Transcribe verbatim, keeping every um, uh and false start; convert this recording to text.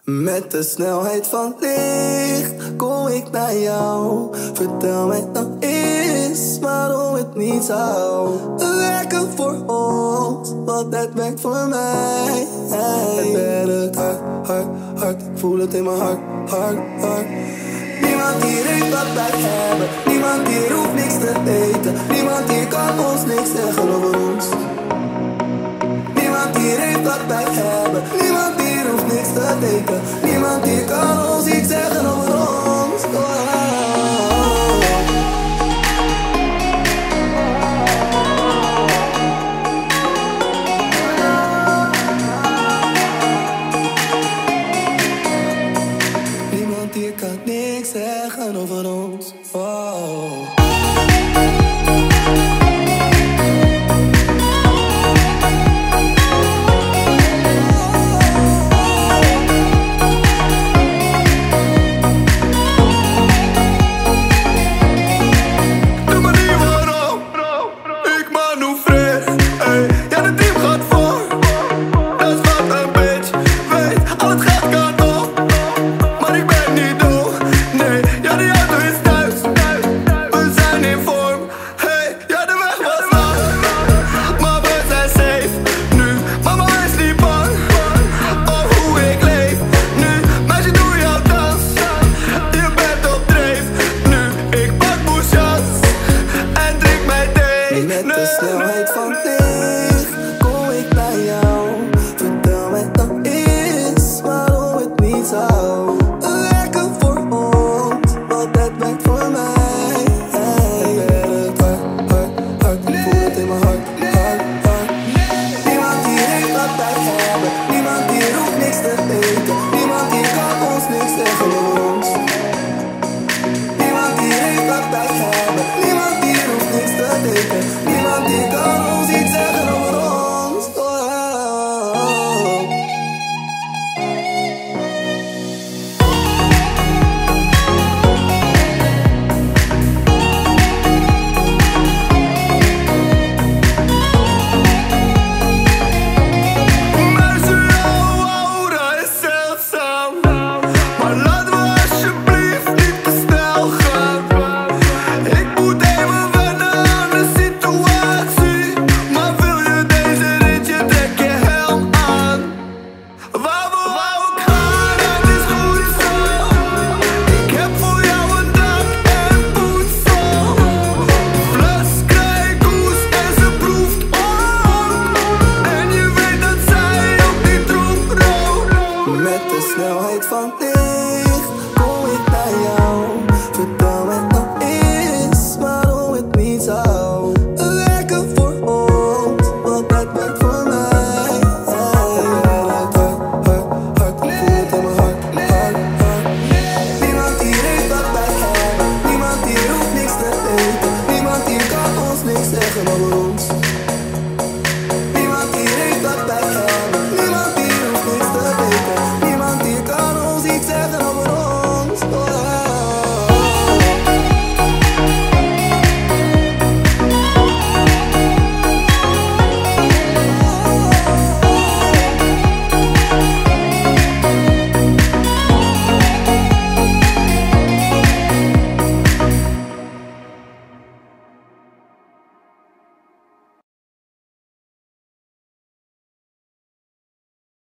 Met de snelheid van licht kom ik naar jou. Vertel mij dan eens waarom het niet zou werken voor ons, want het werkt voor mij. Het werkt hard, hard, hard. Ik voel het in mijn hart, hart, hart. Niemand hier heeft wat wij hebben. Niemand hier hoeft niks te weten. Niemand hier kan ons niks zeggen over ons. Niemand hier heeft wat wij hebben. Niemand hier hoeft niks te weten. Niemand hier kan ons iets zeggen over ons. Oh. Niemand hier kan niks zeggen over ons. Oh. Met de snelheid van licht kom ik naar jou. Vertel mij dan eens waarom het niet zou werken voor ons, want het werkt voor mij. Het werkt hard, hard, hard. Ik voel het in mijn hart, hart, hart. Niemand hier heeft wat wij hebben. Niemand hier hoeft niks te weten. Niemand hier kan ons niks zeggen over ons. Niemand hier heeft wat wij hebben. Niemand hier hoeft niks te weten. Niemand die kan ons iets zeggen over ons. Oh. Mensen, jouw aura is zeldzaam, maar laten we alsjeblieft niet te snel gaan. Ik moet even wennen aan de situatie, maar wil je deze ritje, trek je helm aan. Waar we ook gaan, het is goed zo. Ik heb voor jou een dak en voedsel. Fles krijgt koers en ze proeft ook. En je weet dat zij ook niet troep rookt. Met de snelheid van licht kom ik naar jou.